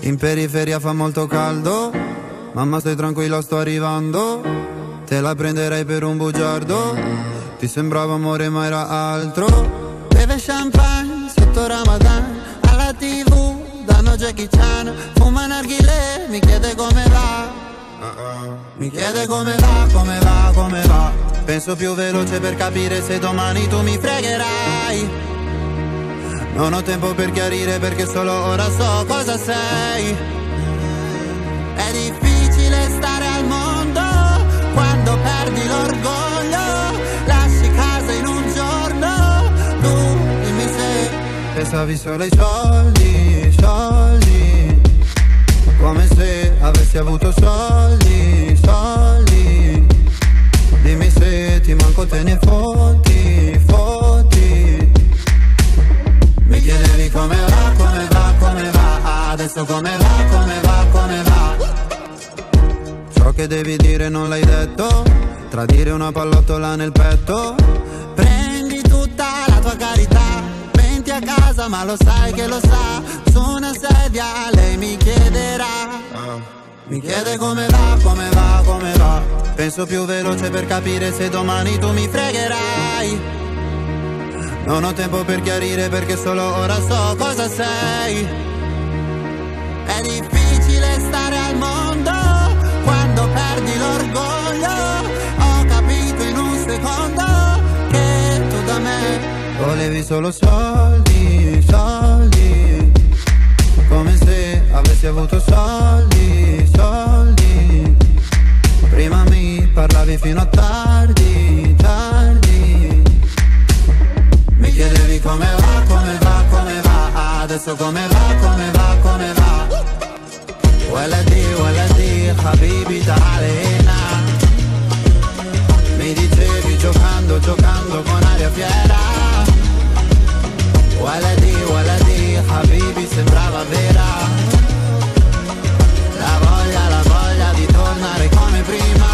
In periferia fa molto caldo, mamma stai tranquilla sto arrivando. Te la prenderei per un bugiardo, ti sembrava amore ma era altro. Beve champagne sotto Ramadan, alla TV danno Jackie Chan. Fuma narghilè, mi chiede come va. Mi chiede come va, come va, come va. Penso più veloce per capire se domani tu mi fregherai. Non ho tempo per chiarire perché solo ora so cosa sei. È difficile stare al mondo quando perdi l'orgoglio. Lasci casa in un giorno, tu dimmi se pensavi solo ai soldi, soldi. Come se avessi avuto soldi, soldi. Dimmi se ti manco te ne fotti, fotti. Mi chiedevi come va, come va, come va. Adesso come va, come va, come va. Ciò che devi dire non l'hai detto. Tradire una pallottola nel petto. Prendi tutta la tua carità, venti a casa ma lo sai che lo sa. Su una sedia lei mi chiederà. Mi chiede come va, come va, come va. Penso più veloce per capire se domani tu mi fregherai. Non ho tempo per chiarire perché solo ora so cosa sei. È difficile stare al mondo quando perdi l'orgoglio. Ho capito in un secondo che tu da me volevi solo soldi, soldi. Come se avessi avuto soldi, soldi. Prima mi parlavi fino a tardi, tardi. Mi chiedevi come va, come va, come va. Adesso come va, come va, come va. Waladi, habibi ta'alena. Mi dicevi giocando, giocando con aria fiera. Waladi, habibi sembrava vera. La voglia di tornare come prima.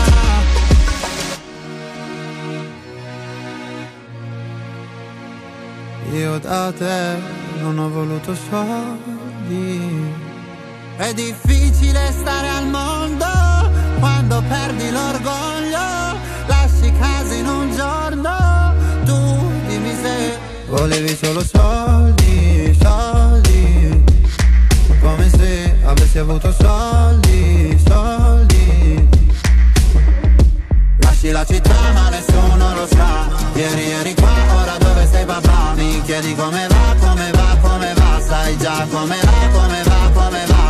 Io da te non ho voluto soldi. È difficile stare al mondo quando perdi l'orgoglio. Lasci casa in un giorno, tu dimmi se volevi solo soldi, soldi. Come se avessi avuto soldi, soldi. Lasci la città ma nessuno lo sa. Ieri eri qua, ora dove sei papà? Mi chiedi come va, come va, come va. Sai già come va, come va, come va.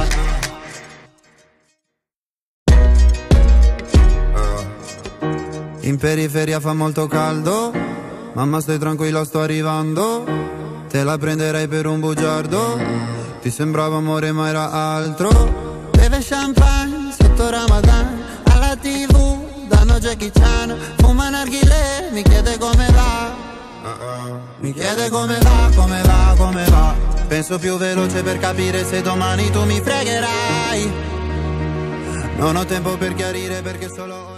In periferia fa molto caldo, mamma stai tranquilla sto arrivando. Te la prenderei per un bugiardo, ti sembrava amore ma era altro. Beve champagne sotto Ramadan, alla TV danno Jackie Chan. Fuma narghilè, mi chiede come va. Mi chiede come va, come va, come va. Penso più veloce per capire se domani tu mi fregherai. Non ho tempo per chiarire perché solo